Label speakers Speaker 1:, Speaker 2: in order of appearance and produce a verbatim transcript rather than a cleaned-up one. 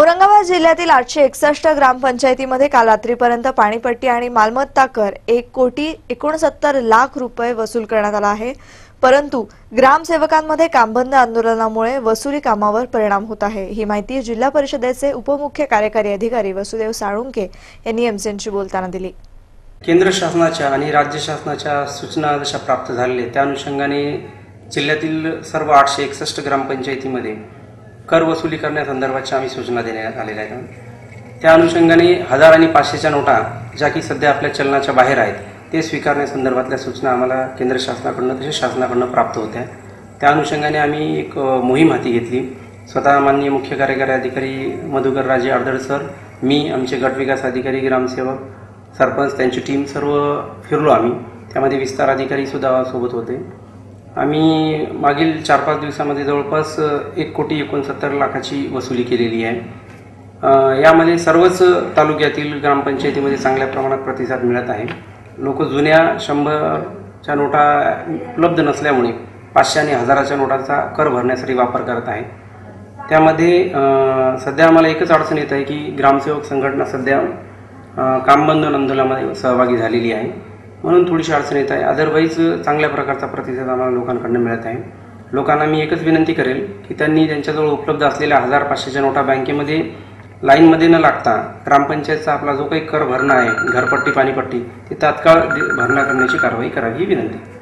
Speaker 1: औरंगाबाद जिल्ह्यातील आठशे एकसष्ट ग्रामपंचायतीमध्ये काल रात्रीपर्यंत पाणीपट्टी आणि मालमत्ता कर एक कोटी एकोणसत्तर लाख रुपये वसूल करण्यात आला आहे। परंतु ग्रामसेवकांमध्ये कामबंद आंदोलनामुळे वसुली कामावर परिणाम होत आहे। ही माहिती जिल्हा परिषदेचे उपमुख्य कार्यकारी अधिकारी वसुदेव साळुंके यांनी एमसीएनशी बोलताना दिली।
Speaker 2: केंद्र शासनाच्या आणि राज्य शासनाच्या सूचना जशा प्राप्त झालेल्या त्या अनुषंगाने जिल्ह्यातील सर्व आठशे एकसष्ट ग्रामपंचायतीमध्ये कर वसुली करण्यासंदर्भाच्या आम्ही सूचना देण्यात आलेल्या आहेत। त्या अनुषंगाने हजार आणि पाचशेच्या नोटा ज्या की सध्या आपल्या चलनाच्या बाहेर आहेत ते स्वीकारण्यासंदर्भातल्या सूचना आम्हाला केंद्र शासनाकडून तसेच शासनाकडून प्राप्त होत्या। त्या अनुषंगाने आम्ही एक मोहीम हाती घेतली। स्वतः माननीय मुख्य कार्यकारी अधिकारी मधुकर राजे आर्दळ सर, मी, आमचे गट विकास अधिकारी, ग्रामसेवक, सरपंच, त्यांची टीम सर्व फिरलो आम्ही। त्यामध्ये विस्तार अधिकारी सुद्धा सोबत होते। आम्ही मागील चार पाच दिवसामध्ये जवळपास एक कोटी एकोणसत्तर लाखाची वसुली केलेली आहे। यामध्ये सर्वच तालुक्यातील ग्रामपंचायतीमध्ये चांगल्या प्रमाणात प्रतिसाद मिळत आहे। लोक जुन्या शंभरच्या नोटा उपलब्ध नसल्यामुळे पाचशे आणि हजाराच्या नोटांचा कर भरण्यासाठी वापर करत आहे। त्यामध्ये सध्या आम्हाला एकच अडचण येत आहे की ग्रामसेवक संघटना सध्या कामबंद आंदोलनामध्ये सहभागी झालेली आहे, म्हणून थोडीशी अडचण येत आहे। अदरवाईज चांगल्या प्रकारचा प्रतिसाद आम्हाला लोकांकडून मिळत आहे। लोकांना मी एकच विनंती करेल की त्यांनी त्यांच्याजवळ उपलब्ध असलेल्या हजार पाचशेच्या नोटा बँकेमध्ये लाईनमध्ये न लागता ग्रामपंचायतचा आपला जो काही कर भरणा आहे, घरपट्टी, पाणीपट्टी, ती तात्काळ भरणा करण्याची कारवाई करावी ही विनंती।